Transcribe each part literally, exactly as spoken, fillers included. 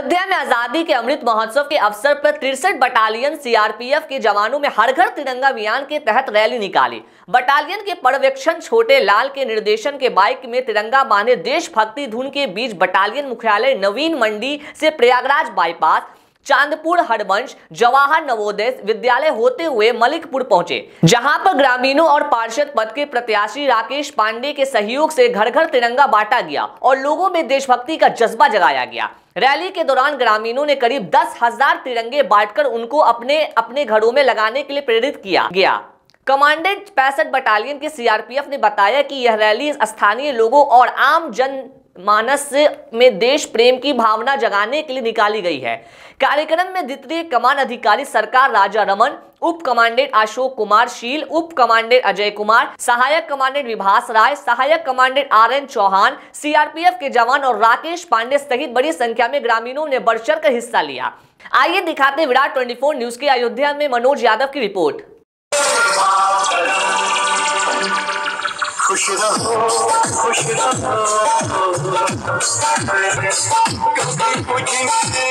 अयोध्या में आजादी के अमृत महोत्सव के अवसर पर तिरसठ बटालियन सीआरपीएफ के जवानों में हर घर तिरंगा अभियान के तहत रैली निकाली। बटालियन के पर्यवेक्षण छोटे लाल के निर्देशन के बाइक में तिरंगा बांधे देशभक्ति धुन के बीच बटालियन मुख्यालय नवीन मंडी से प्रयागराज बाईपास, चांदपुर हरबंश, जवाहर नवोदय विद्यालय होते हुए मलिकपुर पहुंचे, जहां पर ग्रामीणों और पार्षद पद के प्रत्याशी राकेश पांडे के सहयोग से घर घर तिरंगा बांटा गया और लोगों में देशभक्ति का जज्बा जगाया गया। रैली के दौरान ग्रामीणों ने करीब दस हजार तिरंगे बांटकर उनको अपने अपने घरों में लगाने के लिए प्रेरित किया गया। कमांडेंट पैंसठ बटालियन के सीआरपीएफ ने बताया कि यह रैली स्थानीय लोगों और आम जन मानस में देश प्रेम की भावना जगाने के लिए निकाली गई है। कार्यक्रम में द्वितीय कमान अधिकारी सरकार राजा रमन, उप कमांडेंट अशोक कुमार शील, उप कमांडेंट अजय कुमार, सहायक कमांडेंट विभास राय, सहायक commandant R N Chauhan, CRPF के जवान और राकेश पांडे सहित बड़ी संख्या में ग्रामीणों ने बढ़ चढ़ कर हिस्सा लिया। आइए दिखाते हैं विराट चौबीस न्यूज के अयोध्या में मनोज यादव की रिपोर्ट। खुश रहो, खुश रहो, कभी पूछेंगे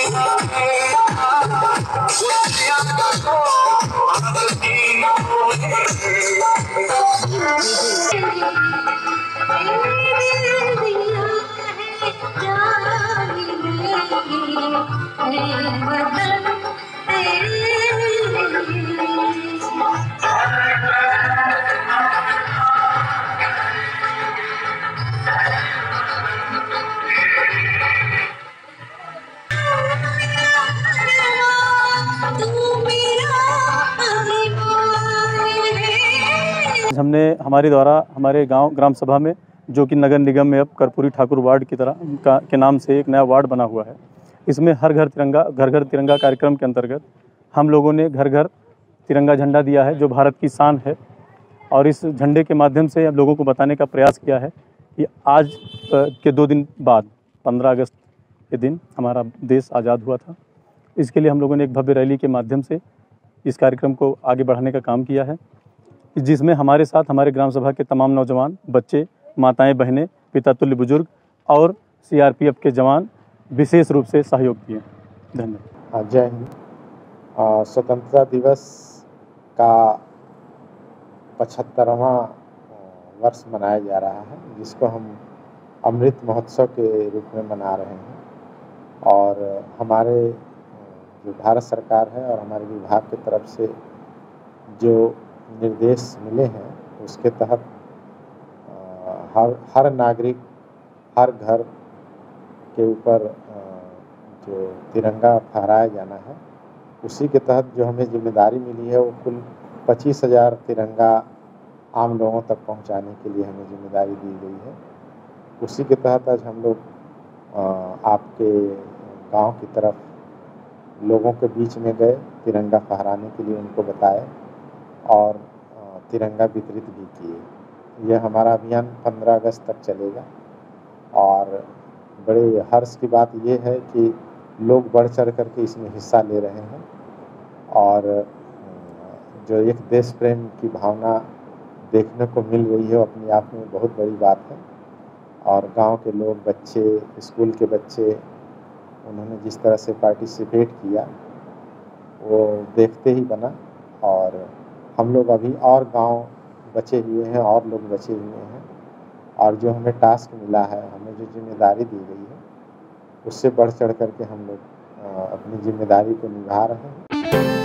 हमने हमारे द्वारा हमारे गांव ग्राम सभा में, जो कि नगर निगम में अब कर्पूरी ठाकुर वार्ड की तरह का के नाम से एक नया वार्ड बना हुआ है, इसमें हर घर तिरंगा घर घर तिरंगा कार्यक्रम के अंतर्गत हम लोगों ने घर घर तिरंगा झंडा दिया है, जो भारत की शान है। और इस झंडे के माध्यम से हम लोगों को बताने का प्रयास किया है कि आज के दो दिन बाद पंद्रह अगस्त के दिन हमारा देश आज़ाद हुआ था। इसके लिए हम लोगों ने एक भव्य रैली के माध्यम से इस कार्यक्रम को आगे बढ़ाने का काम किया है, जिसमें हमारे साथ हमारे ग्राम सभा के तमाम नौजवान, बच्चे, माताएं, बहनें, पिता तुल्य बुजुर्ग और सीआरपीएफ के जवान विशेष रूप से सहयोग दिए। धन्यवाद। जय हिंद। स्वतंत्रता दिवस का पचहत्तरवां वर्ष मनाया जा रहा है, जिसको हम अमृत महोत्सव के रूप में मना रहे हैं। और हमारे जो भारत सरकार है और हमारे विभाग की तरफ से जो निर्देश मिले हैं, उसके तहत हर हर नागरिक, हर घर के ऊपर जो तिरंगा फहराया जाना है, उसी के तहत जो हमें जिम्मेदारी मिली है, वो कुल पच्चीस हजार तिरंगा आम लोगों तक पहुंचाने के लिए हमें जिम्मेदारी दी गई है। उसी के तहत आज हम लोग आपके गांव की तरफ लोगों के बीच में गए, तिरंगा फहराने के लिए उनको बताए और तिरंगा वितरित भी किए। यह हमारा अभियान पंद्रह अगस्त तक चलेगा। और बड़े हर्ष की बात यह है कि लोग बढ़ चढ़ करके इसमें हिस्सा ले रहे हैं और जो एक देश प्रेम की भावना देखने को मिल रही है, वो अपने आप में बहुत बड़ी बात है। और गांव के लोग, बच्चे, स्कूल के बच्चे, उन्होंने जिस तरह से पार्टिसिपेट किया वो देखते ही बना। और हम लोग अभी और गांव बचे हुए हैं और लोग बचे हुए हैं, और जो हमें टास्क मिला है, हमें जो जिम्मेदारी दी गई है, उससे बढ़ चढ़ करके हम लोग अपनी जिम्मेदारी को निभा रहे हैं।